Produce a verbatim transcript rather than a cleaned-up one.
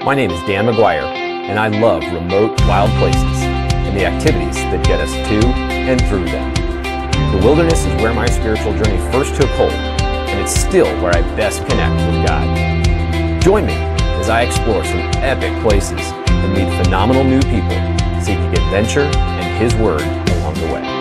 My name is Dan McGuire, and I love remote, wild places and the activities that get us to and through them. The wilderness is where my spiritual journey first took hold, and it's still where I best connect with God. Join me as I explore some epic places and meet phenomenal new people seeking adventure and His Word along the way.